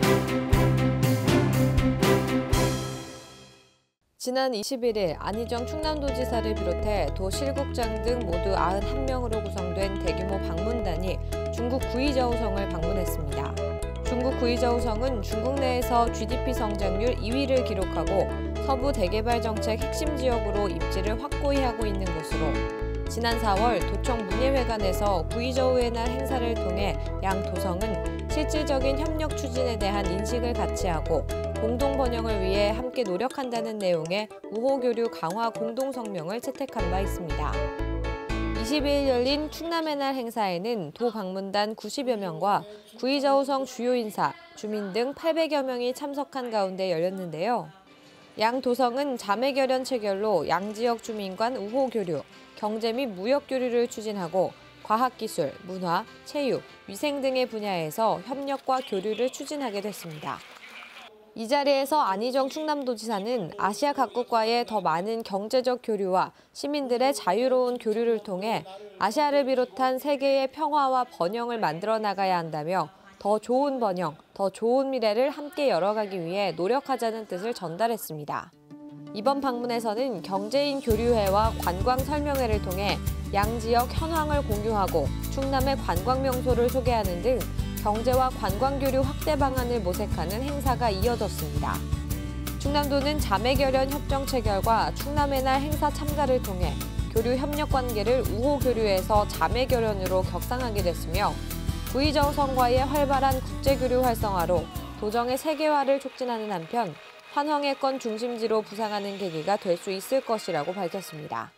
지난 21일 안희정 충남도지사를 비롯해 도 실국장 등 모두 91명으로 구성된 대규모 방문단이 중국 구이저우성을 방문했습니다. 중국 구이저우성은 중국 내에서 GDP 성장률 2위를 기록하고 서부 대개발 정책 핵심 지역으로 입지를 확고히 하고 있는 곳으로 지난 4월 도청 문예회관에서 구이저우의 날 행사를 통해 양 도성은 실질적인 협력 추진에 대한 인식을 같이 하고 공동 번영을 위해 함께 노력한다는 내용의 우호교류 강화 공동성명을 채택한 바 있습니다. 22일 열린 충남의 날 행사에는 도 방문단 90여 명과 구이저우성 주요 인사, 주민 등 800여 명이 참석한 가운데 열렸는데요. 양 도성은 자매결연 체결로 양 지역 주민 간 우호교류, 경제 및 무역교류를 추진하고 과학기술, 문화, 체육, 위생 등의 분야에서 협력과 교류를 추진하게 됐습니다. 이 자리에서 안희정 충남도지사는 아시아 각국과의 더 많은 경제적 교류와 시민들의 자유로운 교류를 통해 아시아를 비롯한 세계의 평화와 번영을 만들어 나가야 한다며 더 좋은 번영, 더 좋은 미래를 함께 열어가기 위해 노력하자는 뜻을 전달했습니다. 이번 방문에서는 경제인 교류회와 관광 설명회를 통해 양 지역 현황을 공유하고 충남의 관광 명소를 소개하는 등 경제와 관광 교류 확대 방안을 모색하는 행사가 이어졌습니다. 충남도는 자매결연 협정 체결과 충남의 날 행사 참가를 통해 교류 협력 관계를 우호 교류에서 자매결연으로 격상하게 됐으며 구이저우성과의 활발한 국제교류 활성화로 도정의 세계화를 촉진하는 한편 환황의 건 중심지로 부상하는 계기가 될 수 있을 것이라고 밝혔습니다.